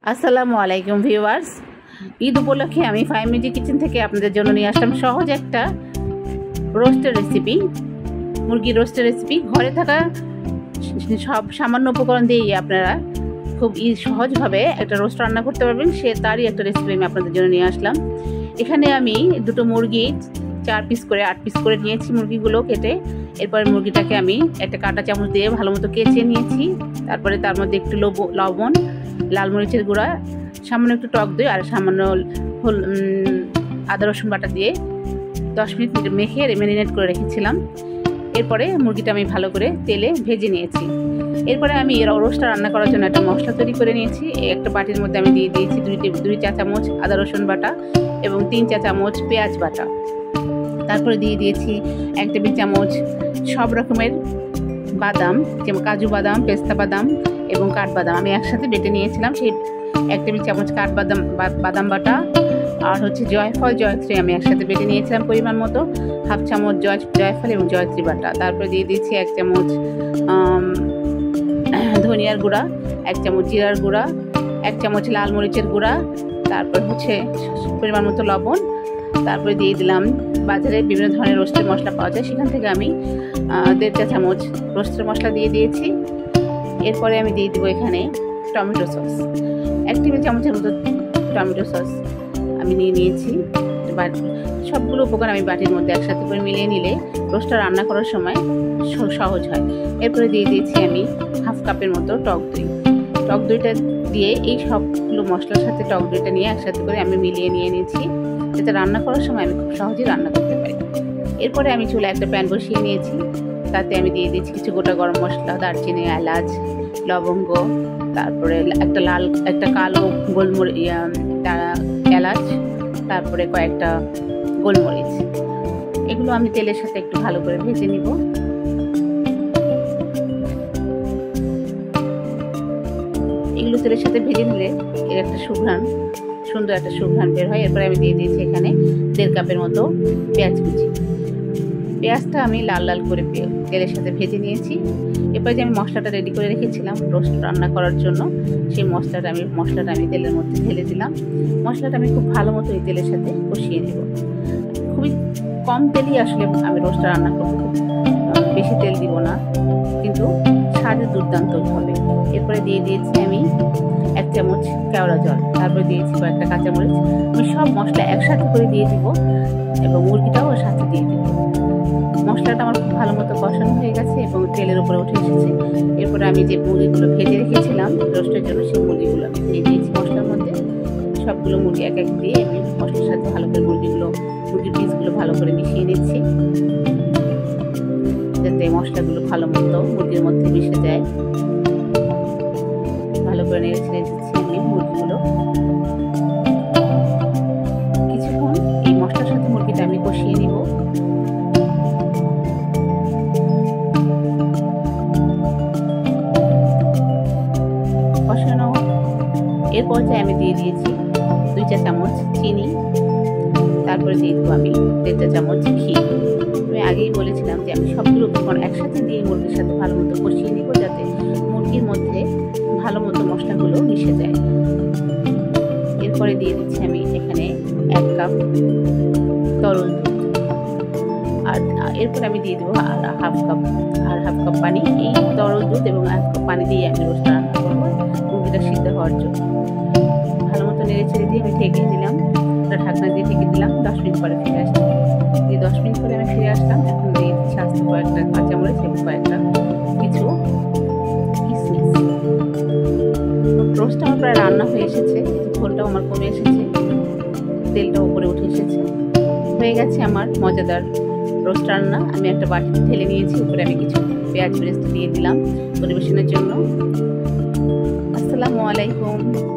আসসালামু আলাইকুম ভিউয়ার্স, ঈদ উপলক্ষে আমি ফাইভ মিনিট কিচেন থেকে আপনাদের জন্য নিয়ে আসলাম সহজ একটা রোস্টের রেসিপি, মুরগির রোস্টের রেসিপি। ঘরে থাকা সব সামান্য উপকরণ দিয়েই আপনারা খুব সহজভাবে একটা রোস্ট রান্না করতে পারবেন, তারই একটা রেসিপি আমি আপনাদের জন্য নিয়ে আসলাম। এখানে আমি দুটো মুরগি 4 পিস করে 8 পিস করে নিয়েছি মুরগিগুলো কেটে। এরপরে মুরগিটাকে আমি একটা কাঁটা চামচ দিয়ে ভালো মতো কেচে নিয়েছি। তারপরে তার মধ্যে একটু লবণ, লাল মরিচের গুঁড়া, সামান্য একটু টক দই আর সামান্য আদা রসুন বাটা দিয়ে 10 মিনিট মেখে ম্যারিনেট করে রেখেছিলাম। এরপরে মুরগিটা আমি ভালো করে তেলে ভেজে নিয়েছি। এরপরে আমি রোস্টটা রান্না করার জন্য একটা মশলা তৈরি করে নিয়েছি। একটা বাটির মধ্যে আমি দিয়ে দিয়েছি 2 চা চামচ আদা রসুন বাটা এবং 3 চা চামচ পেঁয়াজ বাটা। তারপরে দিয়ে দিয়েছি 1 টেবিল চামচ সব রকমের বাদাম, যেমন কাজু বাদাম, পেস্তা বাদাম এবং কাঠবাদাম আমি একসাথে বেটে নিয়েছিলাম। সেই 1 টেবিল চামচ বাদাম বাটা আর জয়ফল জয়ত্রী আমি একসাথে বেটে নিয়েছিলাম পরিমাণ মতো, 1/2 চামচ জয়ফল এবং জয়ত্রী বাটা। তারপরে দিয়ে দিয়েছি 1 চামচ ধনিয়ার গুঁড়া, 1 চামচ জিরার গুঁড়া, 1 চামচ লাল মরিচের গুঁড়া, তারপর পরিমাণ মতো লবণ। তারপরে দিয়ে দিলাম বাজারে বিভিন্ন ধরনের রোস্টের মশলা পাওয়া যায়, সেখান থেকে আমি 1.5 চা চামচ রোস্টের মশলা দিয়ে দিয়েছি। এরপরে আমি দিয়ে দিব এখানে টমেটো সস, 1 টেবিল চামচের মতো টমেটো সস আমি নিয়ে নিয়েছি। সবগুলো উপকরণ আমি বাটির মধ্যে একসাথে করে মিলিয়ে নিলে রোস্টটা রান্না করার সময় সহজ হয়। এরপরে দিয়ে দিয়েছি আমি 1/2 কাপের মতো টক দই। টক দইটা দিয়ে এই সবগুলো মশলার সাথে টক দইটা নিয়ে একসাথে করে আমি মিলিয়ে নিয়ে নিয়েছি, যাতে রান্না করার সময় আমি খুব সহজেই রান্না করতে পারি। এরপরে আমি চুলায় একটা প্যান বসিয়ে নিয়েছি, তাতে আমি দিয়ে দিয়েছি কিছু গোটা গরম মশলা, দারচিনি, এলাচ, লবঙ্গ, তারপরে একটা কালো গোলমরিচ এলাচ, তারপরে কয়েকটা গোলমরিচ। এগুলো আমি তেলের সাথে একটু ভালো করে ভেজে নিব। এগুলো তেলের সাথে ভেজে নিলে এর একটা সুন্দর একটা সুঘ্রাণ বের হয়। এরপরে আমি দিয়ে দিয়েছি এখানে 1.5 কাপের মতো পেঁয়াজ কুচি। পেঁয়াজটা আমি লাল লাল করে তেলের সাথে ভেজে নিয়েছি। এরপরে যে আমি মশলাটা রেডি করে রেখেছিলাম রোস্ট রান্না করার জন্য, সেই মশলাটা আমি তেলের মধ্যে ঢেলে দিলাম। মশলাটা আমি খুব ভালো মতো এই তেলের সাথে কষিয়ে নেব। খুবই কম তেলই আসলে আমি রোস্টটা রান্না করবো, খুব বেশি তেল দিব না, কিন্তু স্বাদে দুর্দান্ত হবে। এরপরে দিয়ে দিয়েছি আমি 1 চামচ কেওড়া জল, তারপরে দিয়েছি কয়েকটা কাঁচামরিচ। আমি সব মশলা একসাথে করে দিয়ে দিব এবং মুরগিটাও সাথে দিয়ে দিব। মশলাটা আমার খুব ভালো মতো কষানো হয়ে গেছে এবং তেলের উপরে উঠে এসেছে। এরপরে আমি যে মুরগিগুলো ভেজে রেখেছিলাম রোস্টের জন্য, সেই মুরগিগুলো আমি দিয়ে দিয়েছি মশলার মধ্যে। সবগুলো মুরগি এক এক দিয়ে আমি মশলার সাথে ভালো করে মুরগির পিসগুলো ভালো করে মিশিয়ে নিচ্ছি, যাতে মশলাগুলো ভালো মতো মুরগির মধ্যে মিশে যায়। ভালো করে নেড়ে দিচ্ছি আমি মুরগিগুলো। কিছুক্ষণ এই মশলার সাথে মুরগিটা আমি কষিয়ে নিব। কষানো এর পর্যায়ে আমি দিয়ে দিয়েছি 2 চা চামচ চিনি, তারপরে দিয়ে দেবো আমি 1.5 চা চামচ ঘি। আমি আগেই বলেছিলাম যে আমি সবগুলো উপকরণ একসাথে দিয়ে মুরগির সাথে ভালো মতো কষিয়ে নিব, যাতে মুরগির মধ্যে ভালো মতো মশলাগুলো মিশে যায়। এরপরে দিয়ে দিচ্ছি আমি এখানে 1 কাপ তরল দুধ, আর এরপরে আমি দিয়ে দেবো হাফ কাপ পানি। এই তরল দুধ এবং 1 কাপ পানি দিয়ে আমি রোস্টটা রান্না করবো মুরগিটা সিদ্ধ হওয়ার জন্য। ভালো মতো নেড়ে ছেড়ে দিয়ে আমি ঢেকে দিলাম, ঢাকনা দিয়ে ঢেকে দিলাম। 10 মিনিট পরে ফিরে আসলাম। এই 10 মিনিট পরে আমি ফিরে আসলাম। এখন দিয়ে দিচ্ছি আস্তে কয়েকটা কাঁচামরিচ এবং কিছু কিশমিশ। রোস্টটা আমার প্রায় রান্না হয়ে এসেছে, ঝোলটাও আমার কমে এসেছে, তেলটা উপরে উঠে এসেছে। হয়ে গেছে আমার মজাদার রোস্ট রান্না। আমি একটা বাটিতে ঢেলে নিয়েছি, উপরে আমি কিছু পেঁয়াজ বেরেস্তা দিয়ে দিলাম পরিবেশনের জন্য। আসসালামু আলাইকুম।